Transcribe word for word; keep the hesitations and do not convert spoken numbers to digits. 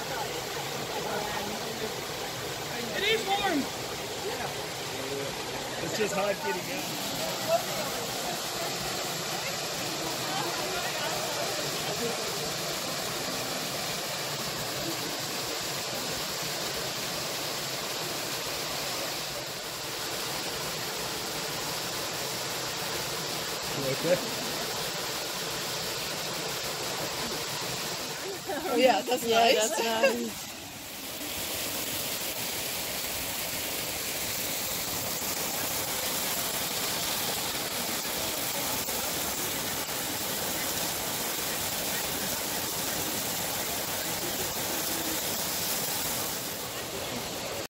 It is warm. Yeah. It's just hard getting out. Okay. Oh yeah, that's yeah, nice. That's nice.